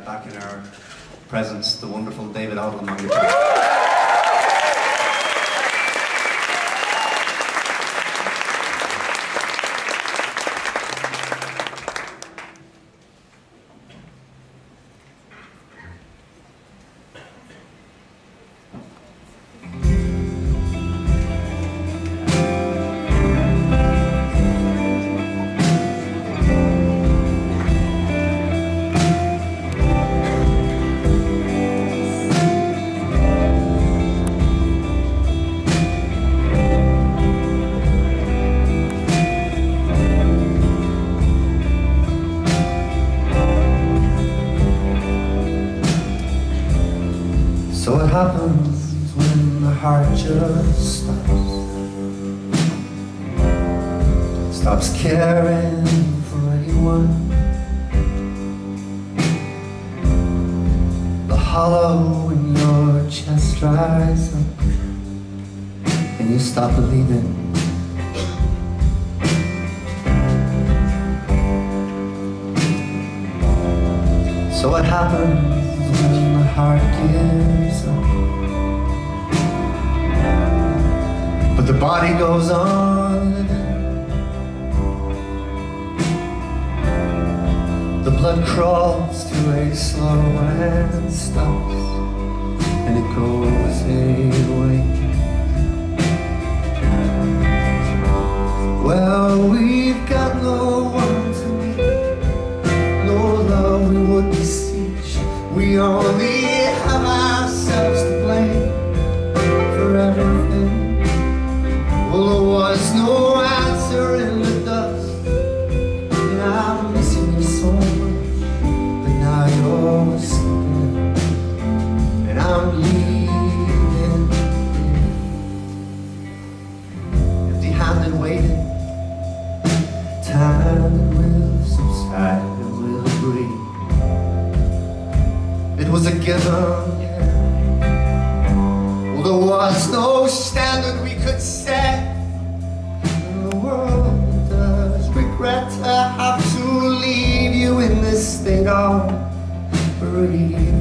back in our presence, the wonderful David Odlum on guitar. So what happens when the heart just stops caring for anyone? The hollow in your chest dries up and you stop believing. So what happens when the heart gives up, but the body goes on living? The blood crawls to a slow and stops, and it goes away. Well, we've got no one to meet, no love we would beseech. We only have ourselves to blame for everything. Well, there was no answer in the dust, and I'm missing you so much. But now you're slipping, and I'm leaving, empty-handed, waiting. Time will subside and we'll agree. It was a given, yeah. Well, there was no standard we could set, and the world does regret to have to leave you in this state of bereavement.